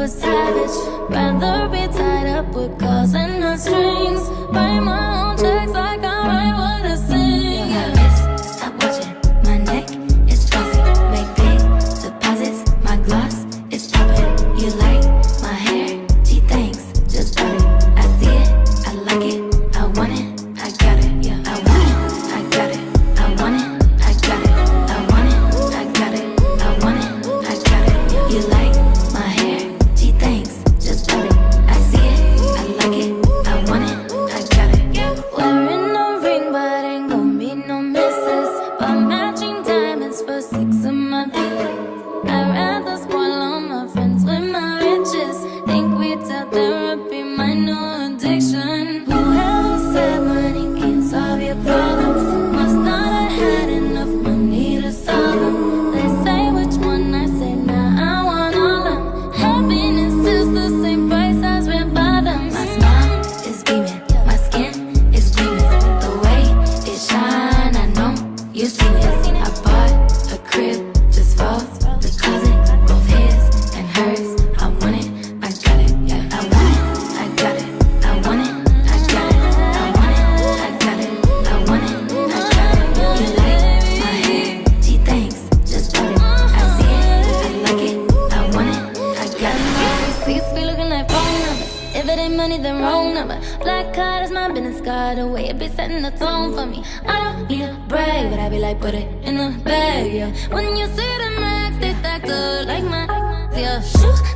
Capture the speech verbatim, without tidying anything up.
savage. Rather be tied up with calls and not strings. Write my own checks like I write what I sing. Yeah. Stop watching, my neck is flossy. Make big deposits, my gloss is popping. You like my hair? Gee, thanks, just bought it. I see it, I like it, I want it, I got it. Yeah, I want it, I got it, I want it, I got it, I want it, I got it, I want it, I got it. You like my hair? Gee, thanks, just bought it. I see it, I like it, I want it, I got it. Wearing no ring, but ain't gon' be no misses. But matching diamonds for six of my feet. I'd rather spoil all my friends with my riches. Think we tell therapy my new addiction. Whoever said money can solve your problems must not have had enough money to solve them. They say which one, I say nah, I want all of them. Happiness is the same price as red bottoms. My smile is beaming, my skin is gleaming. The way it shine, I know you've seen it. I bought a crib just for the closet, both his and hers. I want it, I got it, yeah. I want it, I got it, I want it, I got it, I want it, I got it, I want it, I got it. You like my hair? Gee, thanks, just bought it. I see it, I like it, I want it, I got it. My receipts be looking like phone numbers. If it ain't money, then wrong number. Black card is my business card, the way it be setting the tone for me. I don't need a brag, but I be like, put it in the bag, yeah. When you see the max, they stacked up like my, yeah. Shoo.